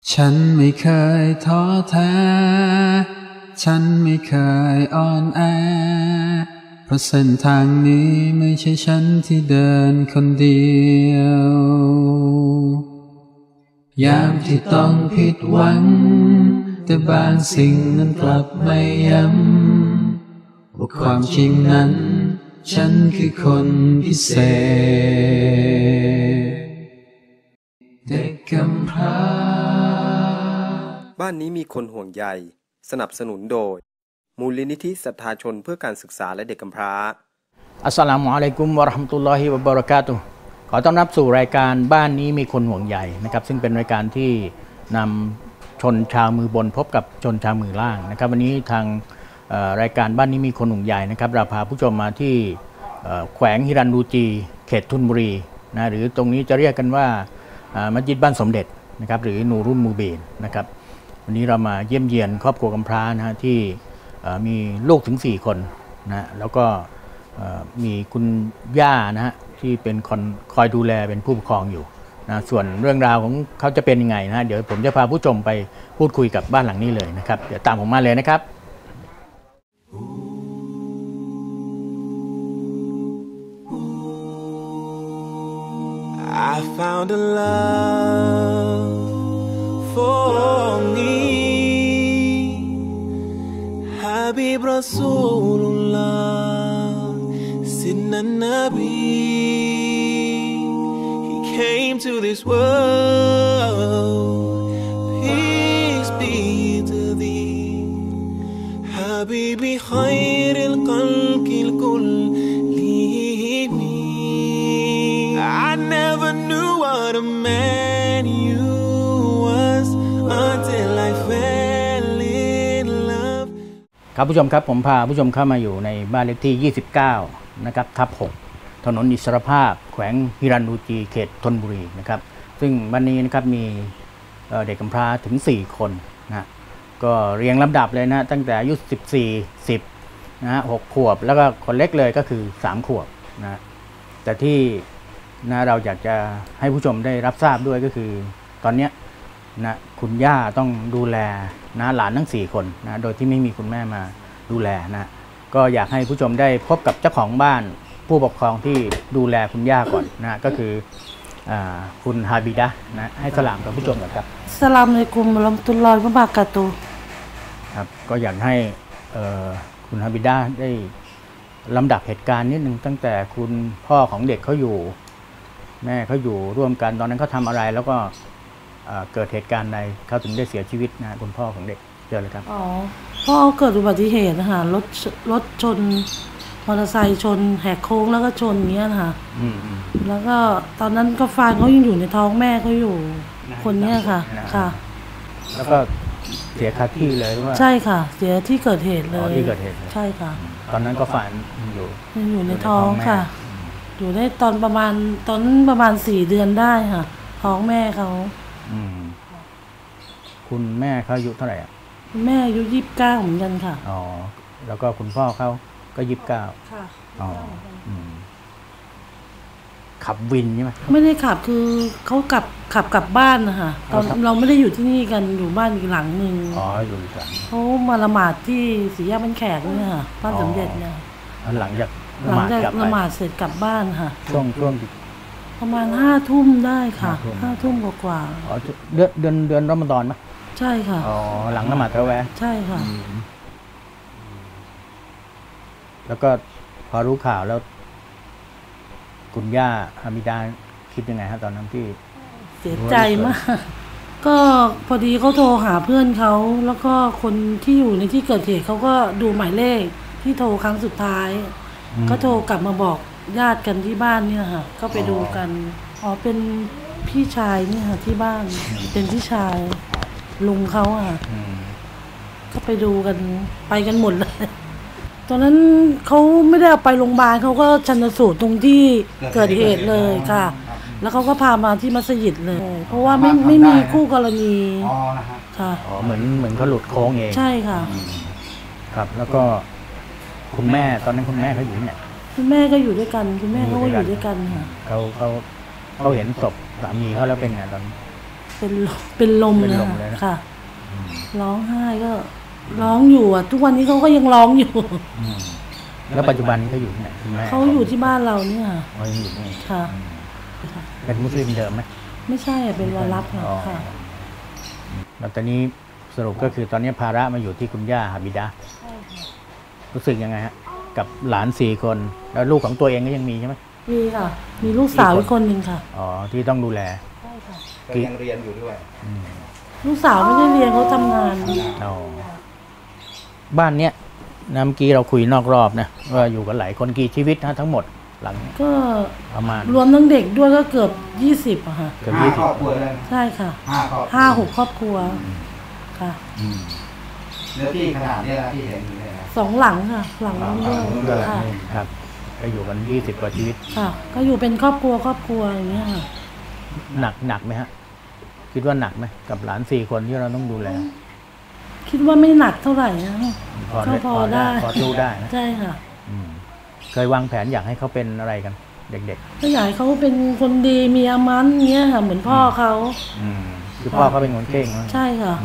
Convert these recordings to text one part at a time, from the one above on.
ฉันไม่เคยท้อแท้ฉันไม่เคยอ่อนแอเพราะเส้นทางนี้ไม่ใช่ฉันที่เดินคนเดียวยามที่ต้องผิดหวังแต่บางสิ่งนั้นกลับไม่ย้ำว่าความจริงนั้นฉันคือคนพิเศษเด็กกำพร้าบ้านนี้มีคนห่วงใยสนับสนุนโดยมูลนิธิศรัทธาชนเพื่อการศึกษาและเด็กกำพร้าอัสสลามุอะลัยกุมวะเราะห์มะตุลลอฮิวะบะเราะกาตุฮ์ขอต้อนรับสู่รายการบ้านนี้มีคนห่วงใยนะครับซึ่งเป็นรายการที่นำชนชาวมือบนพบกับชนชาวมือล่างนะครับวันนี้ทางรายการบ้านนี้มีคนห่วงใยนะครับเราพาผู้ชมมาที่แขวงฮิรันดูจีเขตธนบุรีนะหรือตรงนี้จะเรียกกันว่ามัสยิดบ้านสมเด็จนะครับหรือนูรุนมูบีนนะครับวันนี้เรามาเยี่ยมเยียนครอบครัวกำพร้านะฮะที่มีลูกถึง4คนนะแล้วก็มีคุณย่านะฮะที่เป็นคนคอยดูแลเป็นผู้ปกครองอยู่นะส่วนเรื่องราวของเขาจะเป็นยังไงนะเดี๋ยวผมจะพาผู้ชมไปพูดคุยกับบ้านหลังนี้เลยนะครับเดี๋ยวตามผมมาเลยนะครับ I found a love for me Habib Rasulullah Sidna Nabi He came to this world Peace be to thee Habibi khairil khalqil kulli I never knew what a man you was until I fell in love ครับผู้ชมครับผมพาผู้ชมเข้ามาอยู่ในบ้านเลขที่29นะครับทับ6ถนนอิสรภาพแขวงฮิรันดูจีเขตธนบุรีนะครับซึ่งวันนี้นะครับมีเด็กกำพร้าถึง4คนนะก็เรียงลำดับเลยนะตั้งแต่อายุ14 10นะ6ขวบแล้วก็คนเล็กเลยก็คือ3ขวบนะแต่ที่นะเราอยากจะให้ผู้ชมได้รับทราบด้วยก็คือตอนนี้นะคุณย่าต้องดูแลนะหลานทั้ง4คนนะโดยที่ไม่มีคุณแม่มาดูแลนะก็อยากให้ผู้ชมได้พบกับเจ้าของบ้านผู้ปกครองที่ดูแลคุณย่าก่อนนะก็คือคุณฮาบิดะนะให้สลามกับผู้ชมก่อนครับสลามอะลัยกุมวะเราะห์มะตุลลอฮิวะบะเราะกาตุฮ์ครับก็อยากให้คุณฮาบิดะได้ลำดับเหตุการณ์นิดนึงตั้งแต่คุณพ่อของเด็กเขาอยู่แม่เขาอยู่ร่วมกันตอนนั้นเขาทำอะไรแล้วก็เกิดเหตุการณ์ใดเขาถึงได้เสียชีวิตนะคุณพ่อของเด็กเจอเลยครับพ่อเกิดอุบัติเหตุนะคะรถชนมอเตอร์ไซค์ชนแหกโค้งแล้วก็ชนเงี้ยนะคะแล้วก็ตอนนั้นก็ฟานเขายังอยู่ในท้องแม่เขาอยู่คนเนี้ยค่ะค่ะแล้วก็เสียคาที่เลยว่าใช่ค่ะเสียที่เกิดเหตุเลยที่เกิดเหตุใช่ค่ะตอนนั้นก็ฟานอยู่ในท้องค่ะอยู่ได้ตอนประมาณ4 เดือนได้ค่ะท้องแม่เขาคุณแม่เขาอายุเท่าไหร่อ่ะคุณแม่อายุ29เหมือนกันค่ะอ๋อแล้วก็คุณพ่อเขาก็29 ค่ะอ๋อขับวินใช่ไหมไม่ได้ขับคือเขาขับกลับบ้านนะคะตอนเราไม่ได้อยู่ที่นี่กันอยู่บ้านอีกหลังนึงอ๋ออยู่อีกหลังเขามาละหมาดที่สี่แยกบ้านแขกเนี่ยค่ะบ้านสมเด็จเนี่ยหลังจากละหมาดเสร็จกลับบ้านค่ะช่วงประมาณ5 ทุ่มได้ค่ะ5 ทุ่มกว่าอ๋อเดือนรอมฎอนไหมใช่ค่ะอ๋อหลังละหมาดตะเราะเวห์ใช่ค่ะแล้วก็พอรู้ข่าวแล้วคุณย่าฮามิดาคิดยังไงฮะตอนนั้นที่เสียใจมากก็พอดีเขาโทรหาเพื่อนเขาแล้วก็คนที่อยู่ในที่เกิดเหตุเขาก็ดูหมายเลขที่โทรครั้งสุดท้ายก็โทรกลับมาบอกญาติกันที่บ้านนี่ค่ะก็ไปดูกันเป็นพี่ชายนี่ค่ะที่บ้านเป็นพี่ชายลุงเขาค่ะก็ไปดูกันไปกันหมดเลยตอนนั้นเขาไม่ได้เอาไปโรงพยาบาลเขาก็ชันสูตรตรงที่เกิดเหตุเลยค่ะแล้วเขาก็พามาที่มัสยิดเลยเพราะว่าไม่มีคู่กรณีค่ะเหมือนเขาหลุดโค้งเองใช่ค่ะครับแล้วก็คุณแม่ตอนนั้นคุณแม่เขาอยู่เนี่ยคุณแม่ก็อยู่ด้วยกันคุณแม่เขาก็อยู่ด้วยกันค่ะเขาเห็นศพสามีเขาแล้วเป็นไงตอนเป็นลมเป็นนะลมเลยนะค่ะ ร้องไห้ก็ร้องอยู่อ่ะ ทุกวันนี้เขาก็ยังร้องอยู่แล้วปัจจุบันนี้เขาอยู่ที่ไหนคุณแม่เขาอยู่ที่บ้านเราเนี่ยเขายังอยู่นี่ค่ะเป็นมุสลิมเดิมไหมไม่ใช่อะเป็นวารับค่ะอ๋อค่ะแล้วตอนนี้สรุปก็คือตอนนี้ภาระมาอยู่ที่คุณย่าฮาบิดารู้สึกยังไงฮะกับหลาน4 คนแล้วลูกของตัวเองก็ยังมีใช่ไหมมีค่ะ มีลูกสาวอีกคนหนึ่งค่ะอ๋อที่ต้องดูแลใช่ค่ะก็ยังเรียนอยู่ด้วยลูกสาวไม่ได้เรียนเขาทำงานอ๋อบ้านเนี้ยเมื่อกี้เราคุยนอกรอบนะว่าอยู่กันหลายคนกี่ชีวิตนะทั้งหมดหลังก็ประมาณรวมทั้งเด็กด้วยก็เกือบ20อะค่ะเกือบ 5 20 ครอบครัวเลยใช่ค่ะ 5 ครอบครัว 5-6 ครอบครัวค่ะเนื้อที่ขนาดนี้แล้วที่เห็นอยู่เนี่ยนะ 2 หลังค่ะ หลังนู้นด้วยด้วยค่ะครับก็อยู่กัน20 กว่าชีวิตค่ะ ก็อยู่เป็นครอบครัวอย่างเงี้ยค่ะหนักไหมฮะคิดว่าหนักไหมกับหลาน4 คนที่เราต้องดูแลคิดว่าไม่หนักเท่าไหร่นะก็พอได้พอสู้ได้นะใช่ค่ะเคยวางแผนอยากให้เขาเป็นอะไรกัน เด็กก็อยากให้เขาเป็นคนดีมีอามันเงี้ยค่ะ เหมือนพ่อเขาๆคือพ่อเขาเป็นคนเก่งนะใช่ค่ะ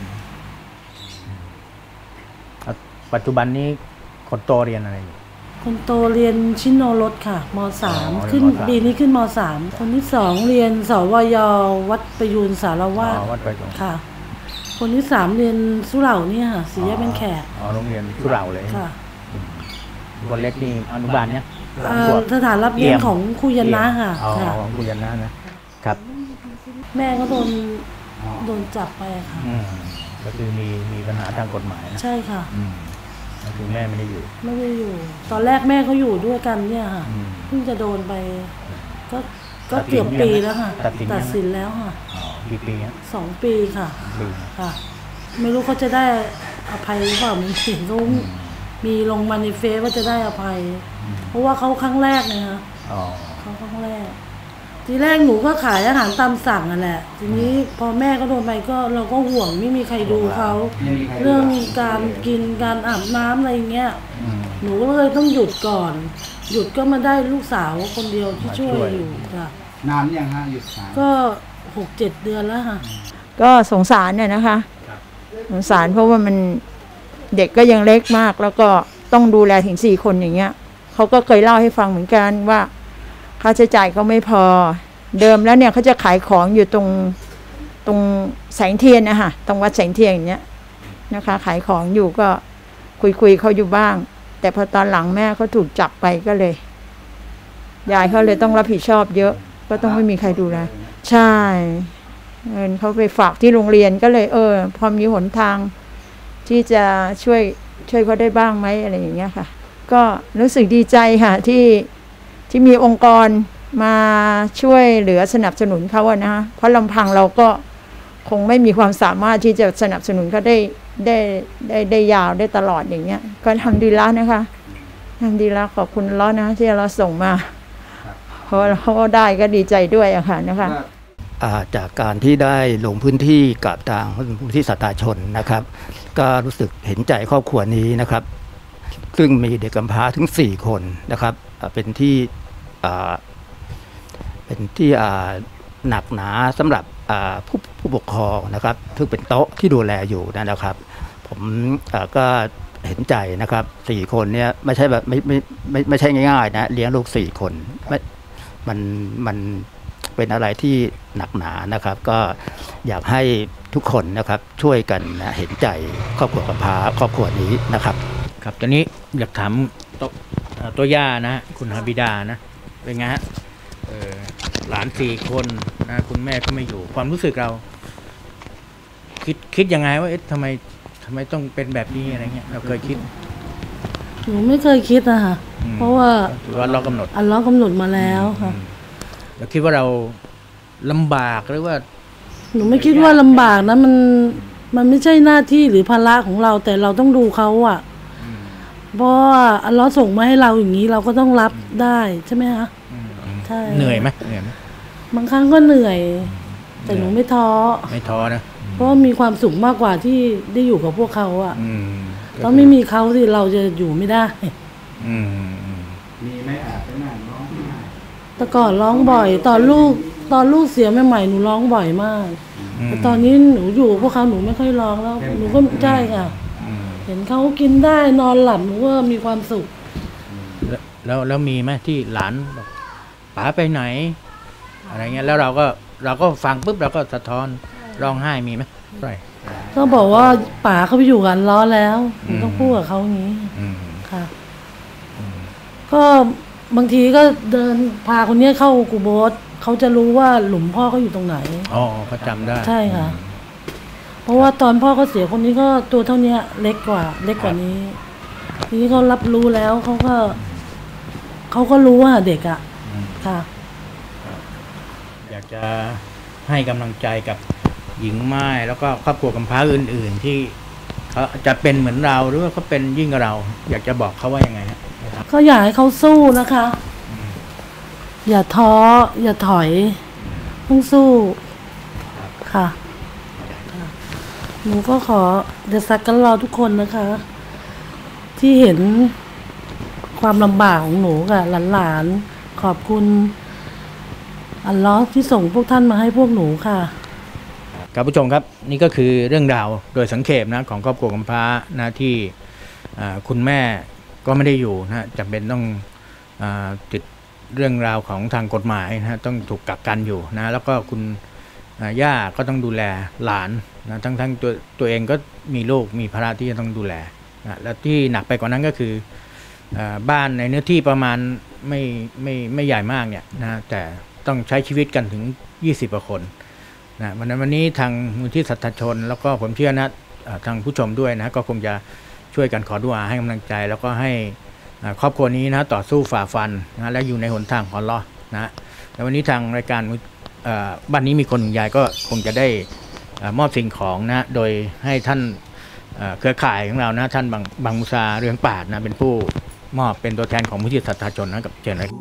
ปัจจุบันนี้คนโตเรียนอะไรอยู่คนโตเรียนชิโนรสค่ะมอ๋อ .3 ขึ้นเรียนม .3 ปีนี้ขึ้นม .3 คนที่ 2 เรียนสวยวัดประยูนสารวาสวัดไปตรงค่ะ คนที่ 3 เรียนสุเหร่าเนี่ยค่ะสีแยกเป็นแขกโรงเรียนสุเหร่าเลยค่ะคนเล็กนี่อนุบาลเนี่ยสถานรับเลี้ยงของครูยันนะค่ะอ๋อค่ะของคุณยันนะนะครับแม่ก็โดนจับไปค่ะก็คือมีปัญหาทางกฎหมายนะใช่ค่ะก็คือแม่ไม่ได้อยู่ไม่ได้อยู่ ตอนแรกแม่เขาอยู่ด้วยกันเนี่ยค่ะ เพิ่งจะโดนไป ก็เกือบปีแล้วค่ะ ตัดสินแล้วค่ะกี่ปีฮะ 2 ปีค่ะปีค่ะ ไม่รู้เขาจะได้อภัยหรือเปล่ามันเห็นเขามีลงมาในเฟซว่าจะได้อภัย เพราะว่าเขาครั้งแรกเลยค่ะอ๋อเขาครั้งแรก ทีแรกหนูก็ขายอาหารตามสั่งนั่นแหละ ทีนี้พอแม่ก็โดนไปก็เราก็ห่วงไม่มีใครดูเขาไม่มีใครดูเรื่องการกินการอาบน้ำอะไรเงี้ย หนูก็เลยต้องหยุดก่อน หยุดก็มาได้ลูกสาวคนเดียวที่ช่วยอยู่ค่ะนานยังฮะหยุดสายก็6-7 เดือนแล้วค่ะก็สงสารเนี่ยนะคะสงสารเพราะว่ามันเด็กก็ยังเล็กมาก แล้วก็ต้องดูแลถึง4 คนอย่างเงี้ยเขาก็เคยเล่าให้ฟังเหมือนกันว่าค่าใช้จ่ายเขาไม่พอ เดิมแล้วเนี่ยเขาจะขายของอยู่ตรงแสงเทียนนะคะตรงวัดแสงเทียนอย่างเงี้ยนะคะ ขายของอยู่ก็คุยเขาอยู่บ้าง แต่พอตอนหลังแม่เขาถูกจับไปก็เลยยายเขาเลยต้องรับผิดชอบเยอะ ก็ต้องไม่มีใครดูแลใช่เงินเขาไปฝากที่โรงเรียนก็เลยพอมีหนทางที่จะช่วยเขาได้บ้างไหมอะไรอย่างเงี้ยค่ะ ก็รู้สึกดีใจค่ะที่มีองค์กรมาช่วยเหลือสนับสนุนเขาอะนะคะเพราะลำพังเราก็คงไม่มีความสามารถที่จะสนับสนุนเขาได้ยาวได้ตลอดอย่างเงี้ยก็ทำดีแล้วนะคะทำดีแล้วขอบคุณล้อนะที่เราส่งมาเพราะเขาได้ก็ดีใจด้วยอะค่ะนะคะจากการที่ได้ลงพื้นที่กับทางผู้ที่ศรัทธาชนนะครับ ก็รู้สึกเห็นใจครอบครัวนี้นะครับ ซึ่งมีเด็กกำพร้าถึง4 คนนะครับเป็นที่หนักหนาสำหรับผู้ปกครองนะครับซึ่งเป็นโต๊ะที่ดูแลอยู่นะครับ ผมก็เห็นใจนะครับ4 คนเนี่ยไม่ใช่แบบไม่ใช่ง่ายๆนะเลี้ยงลูก4 คนมันเป็นอะไรที่หนักหนานะครับ ก็อยากให้ทุกคนนะครับช่วยกันนะเห็นใจครอบครัวกำพร้าครอบครัวนี้นะครับครับตอนนี้อยากถามตัวย่านะคุณฮาบิดานะเป็นไงฮะหลาน4 คนนะคุณแม่ก็ไม่อยู่ความรู้สึกเรา คิดยังไงว่าทำไมต้องเป็นแบบนี้อะไรเงี้ยเราเคยคิดหนูไม่เคยคิดนะคะเพราะว่าหรือว่าเรากำหนดอัลเลาะห์กำหนดมาแล้วค่ะเราคิดว่าเราลำบากหรือว่าหนูไม่คิดว่าลำบากนะมันไม่ใช่หน้าที่หรือภาระของเรา แต่เราต้องดูเขาอ่ะเพราะว่าอัลเลาะห์ส่งมาให้เราอย่างนี้เราก็ต้องรับได้ใช่ไหมคะใช่เหนื่อยไหมบางครั้งก็เหนื่อย แต่หนูไม่ท้อไม่ท้อนะเพราะมีความสุขมากกว่าที่ได้อยู่กับพวกเขาอ่ะก็ต้องไม่มีเขาสิเราจะอยู่ไม่ได้มีไหมไปนั่งร้องไห้แต่ก่อนร้องบ่อย ตอนลูกเสียใหม่ๆหนูร้องบ่อยมากแต่ตอนนี้หนูอยู่พวกเขาหนูไม่ค่อยร้องแล้วหนูก็ใช่ค่ะเห็นเขากินได้นอนหลับหนูก็มีความสุขแล้วมีไหมที่หลานบอกป๋าไปไหนอะไรเงี้ยแล้วเราก็ฟังปุ๊บเราก็สะท้อนร้องไห้มีไหมใช่ก็บอกว่าป๋าเขาไปอยู่กันล้อแล้วต้องพูดกับเขาอย่างนี้ค่ะก็บางทีก็เดินพาคนนี้เข้ากูโบสเขาจะรู้ว่าหลุมพ่อเขาอยู่ตรงไหนอ๋อเขาจำได้ใช่ค่ะเพราะว่าตอนพ่อเขาเสียคนนี้ก็ตัวเท่านี้เล็กกว่านี้ทีนี้เขารับรู้แล้วเขาก็รู้ว่าเด็กอ่ะค่ะอยากจะให้กำลังใจกับหญิงไม้แล้วก็ครอบครัวกำพร้าอื่นๆที่เขาจะเป็นเหมือนเราหรือว่าเขาเป็นยิ่งกว่าเราอยากจะบอกเขาว่ายังไงฮะก็อยากให้เขาสู้นะคะอย่าท้ออย่าถอยต้องสู้ค่ะหนูก็ขอเดซักกันรอทุกคนนะคะที่เห็นความลำบากของหนูกับหลานๆขอบคุณอัลเลาะห์ที่ส่งพวกท่านมาให้พวกหนูค่ะครับผู้ชมครับนี่ก็คือเรื่องราวโดยสังเขปนะของครอบครัวกำพร้านะที่คุณแม่ก็ไม่ได้อยู่นะจำเป็นต้องติดเรื่องราวของทางกฎหมายนะต้องถูกกักกันอยู่นะแล้วก็คุณย่าก็ต้องดูแลหลานนะทั้งตัวเองก็มีลูกมีภาระที่จะต้องดูแลนะแล้วที่หนักไปกว่านั้นก็คือบ้านในเนื้อที่ประมาณไม่ใหญ่มากเนี่ยนะแต่ต้องใช้ชีวิตกันถึง20กว่าคนนะวันนี้ทางมูลที่สัทธชนแล้วก็ผมเชื่อนะทางผู้ชมด้วยนะก็คงจะช่วยกันขอดุอาให้กำลังใจแล้วก็ให้ครอบครัวนี้นะต่อสู้ฝ่าฟันนะและอยู่ในหนทางของอัลเลาะห์นะแล้ววันนี้ทางรายการบ้านนี้มีคนห่วงใยก็คงจะได้มอบสิ่งของนะโดยให้ท่านเครือข่ายของเรานะท่านบังมุซาเรืองปาดนะเป็นผู้มอบเป็นตัวแทนของมูลที่สัทธชนนะกับเชิญเลย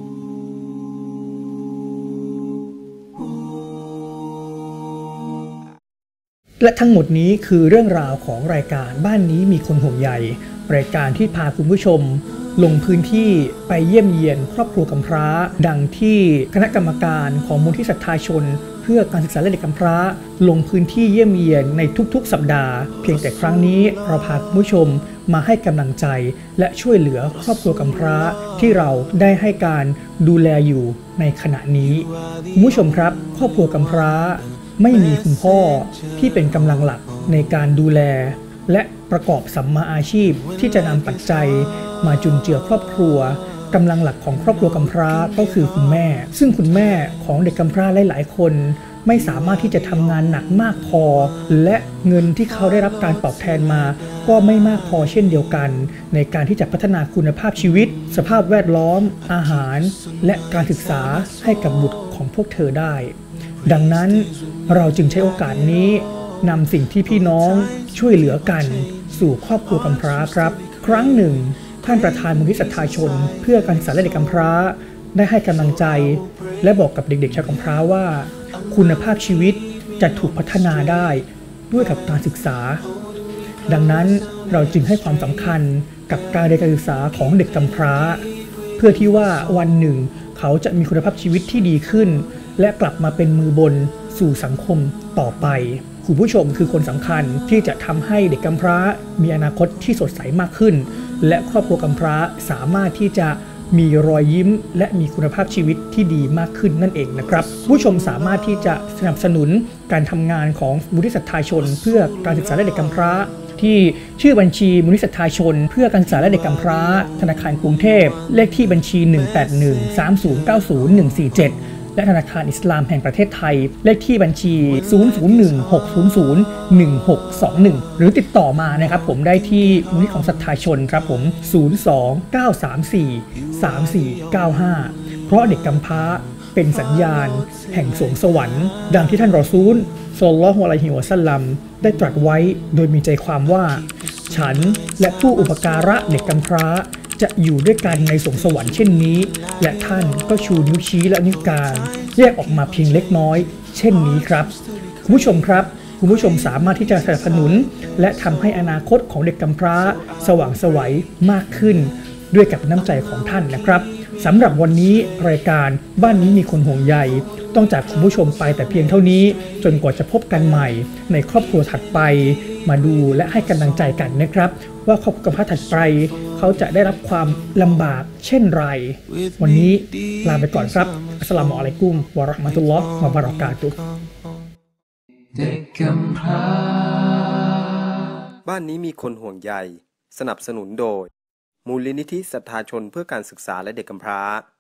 และทั้งหมดนี้คือเรื่องราวของรายการบ้านนี้มีคนห่วงใยรายการที่พาคุณผู้ชมลงพื้นที่ไปเยี่ยมเยียนครอบครัวกำพร้าดังที่คณะกรรมการของมูลที่ศรัทธาชนเพื่อการศึกษาและเด็กกำพร้าลงพื้นที่เยี่ยมเยียนในทุกๆสัปดาห์เพียงแต่ครั้งนี้เราพาคุณผู้ชมมาให้กำลังใจและช่วยเหลือครอบครัวกำพร้าที่เราได้ให้การดูแลอยู่ในขณะนี้คุณผู้ชมครับครอบครัวกำพร้าไม่มีคุณพ่อที่เป็นกำลังหลักในการดูแลและประกอบสัมมาอาชีพที่จะนำปัจจัยมาจุนเจือครอบครัวกำลังหลักของครอบครัวกำพร้าก็คือคุณแม่ซึ่งคุณแม่ของเด็กกำพร้าหลายๆคนไม่สามารถที่จะทำงานหนักมากพอและเงินที่เขาได้รับการตอบแทนมาก็ไม่มากพอเช่นเดียวกันในการที่จะพัฒนาคุณภาพชีวิตสภาพแวดล้อมอาหารและการศึกษาให้กับบุตรของพวกเธอได้ดังนั้นเราจึงใช้โอกาสนี้นำสิ่งที่พี่น้องช่วยเหลือกันสู่ครอบครัวกำพร้าครับครั้งหนึ่งท่านประธานมูลนิธิศรัทธาชนเพื่อการศึกษาและเด็กกำพร้าได้ให้กำลังใจและบอกกับเด็กๆชาวกำพร้าว่าคุณภาพชีวิตจะถูกพัฒนาได้ด้วยกับการศึกษาดังนั้นเราจึงให้ความสำคัญกับการเรียนการศึกษาของเด็กกำพร้าเพื่อที่ว่าวันหนึ่งเขาจะมีคุณภาพชีวิตที่ดีขึ้นและกลับมาเป็นมือบนสู่สังคมต่อไปคุณผู้ชมคือคนสำคัญที่จะทำให้เด็กกำพร้ามีอนาคตที่สดใสมากขึ้นและครอบครัวกำพร้าสามารถที่จะมีรอยยิ้มและมีคุณภาพชีวิตที่ดีมากขึ้นนั่นเองนะครับผู้ชมสามารถที่จะสนับสนุนการทำงานของมูลนิธิศรัทธาชนเพื่อการศึกษาและเด็กกำพร้าที่ชื่อบัญชีมูลนิธิศรัทธาชนเพื่อการศึกษาและเด็กกำพร้าธนาคารกรุงเทพเลขที่บัญชี 18130901147และธนาคารอิสลามแห่งประเทศไทยเลขที่บัญชี 00160011621 หรือติดต่อมานะครับผมได้ที่มูลนิธิของศรัทธาชนครับผม 029343495 เพราะเด็กกำพร้าเป็นสัญญาณแห่งสวงสวรรค์ดังที่ท่านรอซูลศ็อลลัลลอฮุอะลัยฮิวะซัลลัมได้ตรัสไว้โดยมีใจความว่าฉันและผู้อุปการะเด็กกำพร้าจะอยู่ด้วยกันในสวงสวรรค์เช่นนี้และท่านก็ชูนิ้วชี้และนิ้วกลางแยกออกมาเพียงเล็กน้อยเช่นนี้ครับคุณผู้ชมครับคุณผู้ชมสามารถที่จะสนับสนุนและทำให้อนาคตของเด็กกำพร้าสว่างไสวมากขึ้นด้วยกับน้ำใจของท่านนะครับสำหรับวันนี้รายการบ้านนี้มีคนห่วงใยต้องจากคุณผู้ชมไปแต่เพียงเท่านี้จนกว่าจะพบกันใหม่ในครอบครัวถัดไปมาดูและให้กำลังใจกันนะครับว่าครอบครัวกำพร้าถัดไปเขาจะได้รับความลำบากเช่นไรวันนี้ลาไปก่อนครับอัสสลามุอะลัยกุมวะเราะห์มะตุลลอฮ์วะบะเราะกาตุฮ์เด็กกำพร้าบ้านนี้มีคนห่วงใยสนับสนุนโดยมูลนิธิศรัทธาชนเพื่อการศึกษาและเด็กกำพร้า